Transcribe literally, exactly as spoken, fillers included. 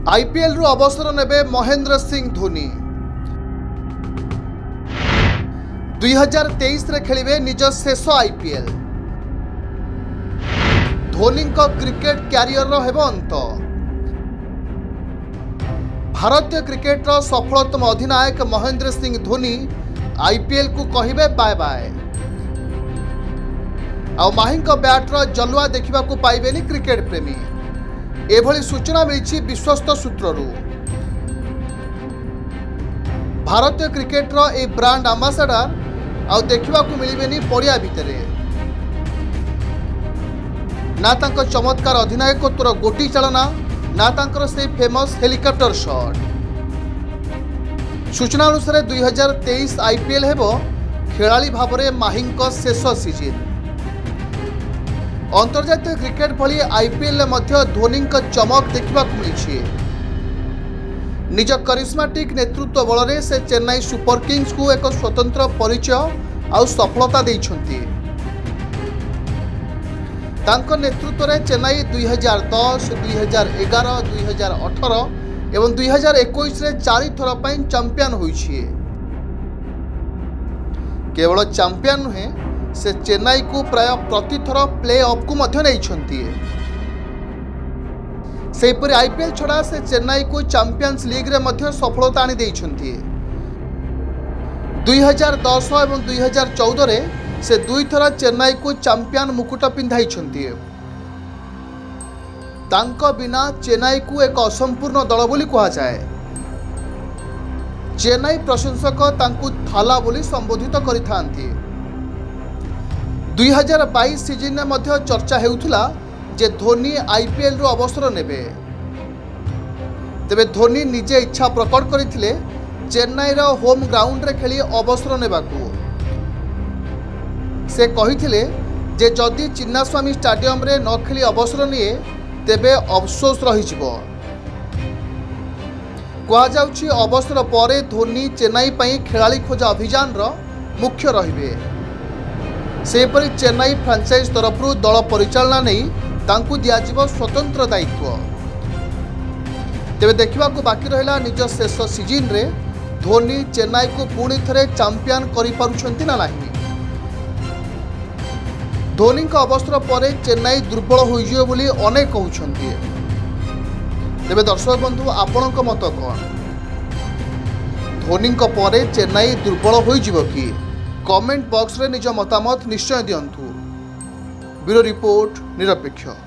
IPL रु अवसर नेबे महेंद्र सिंह धोनी दुई हजार तेईस रे खेलिबे निज शेष आईपीएल। धोनी क्रिकेट क्यारियर हेबो अंत। भारतीय क्रिकेट रो सफलतम अधिनायक महेंद्र सिंह धोनी आईपीएल को कहिबे बाय बाय। आ माही बैट रो जलुआ देखा पाइबेनी क्रिकेट प्रेमी। एभली सूचना मिली विश्वस्त सूत्ररू। भारतीय क्रिकेट रो ए ब्रांड आंबासाडर आउ देखा मिलबेनी पड़िया भितर ना तांको चमत्कार अधिनायकत्वर गोटी चालना ना तांकर से फेमस हेलिकॉप्टर शॉट। सूचना अनुसार दुई हजार तेईस आईपीएल हेबो खेलाड़ी भावरे माहींको शेष सीजन। अंतर्जातीय क्रिकेट भली आईपीएल मध्य धोनी चमक देखा मिली। निज करिश्माटिक नेतृत्व बल में से चेन्नई सुपर किंग्स को एक स्वतंत्र परिचय और सफलता देइछंती। तांको नेतृत्व में चेन्नई दुई हजार दस दुई हजार एगार दुई हजार अठर एवं दुई हजार इक्कीस चारि थर पर चैंपियन होइछिए। केवल चैंपियन नुहे से चेन्नई को प्राय प्रतिथर प्ले ऑफ को मध्य नहीं। सेपरि आईपीएल छड़ा से चेन्नई को चैंपियंस लीग रे मध्य सफलता आनी देइछंती। दुई हजार दस एवं दुई हजार चौदह रे से दुई थर चेन्नई को चैंपियन मुकुट पिंधाइछंती। तांको बिना चेन्नई को एक असंपूर्ण दल बोली कहा जाए। चेन्नई प्रशंसक तांकु थाला बोली संबोधित करिथांती। दुई हजार बाईस सीजन में मध्य चर्चा हेउथुला जे धोनी आईपीएल रु अवसर नेबे। तेबे धोनी निजे इच्छा प्रकट करथिले चेन्नई रो होम ग्राउंड रे खेली अवसर नेबाकू। से कहिथिले जे जदि चिन्नास्वामी स्टेडियम रे न खेली अवसर निए तेबे अफसोस रहिजिबो। कहा जाउछि अवसर परे धोनी चेन्नई पई खेलाड़ी खोजा अभियान रो मुख्य रहिबे। सेपरि चेन्नई फ्रांचाइज तरफ दल परिचालना नहीं तांकु दियाजिबो स्वतंत्र दायित्व। तेबे देखा बाकी रहा निज शेष सीजन रे धोनी चेन्नई को पुणी थे चैंपियन करि पारुछंती ना नहीं। धोनी अवसर पर चेन्नई दुर्बल होइजियो बोली अनेक कहउछंती। तेबे दर्शक बंधु आपणक मत कौन? धोनी पर चेन्नई दुर्बल होइजिबो कि? कमेंट बॉक्स रे निज मतामत निश्चय दियंतु। ब्यूरो रिपोर्ट निरपेक्ष।